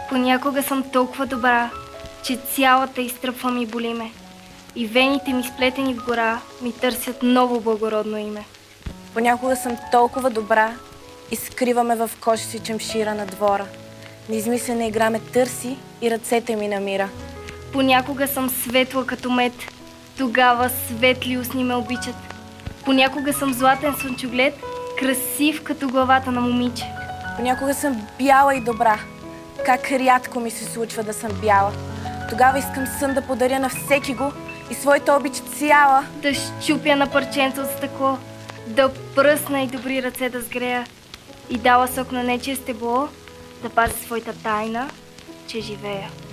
Понякога съм толкова добра, че цялата изтръпвам и боли ме. И вените ми, сплетени в гора, ми търсят ново благородно име. Понякога съм толкова добра и скриваме в кожи си чемшира на двора. Неизмислена игра ме търси и ръцете ми намира. Понякога съм светла като мед, тогава светли устни ме обичат. Понякога съм златен слънчоглед, красив като главата на момиче. Понякога съм бяла и добра. Как рядко ми се случва да съм бяла. Тогава искам сън да подаря на всеки го и своята обич цяла. Да щупя на парченца от стъкло, да пръсна и добри ръце да сгрея и дала сок на нечие стебло, да пазя своята тайна, че живея.